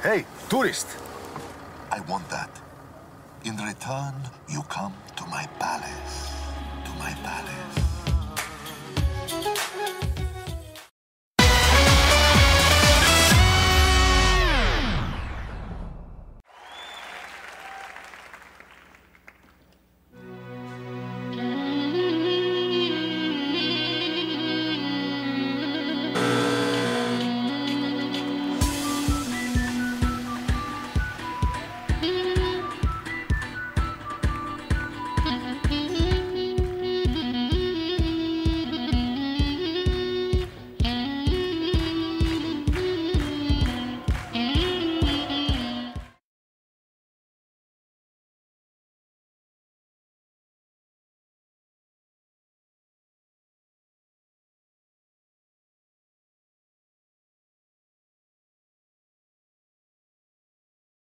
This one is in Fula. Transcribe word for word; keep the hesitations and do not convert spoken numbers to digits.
Hey, tourist! I want that. In return, you come to my palace. To my palace.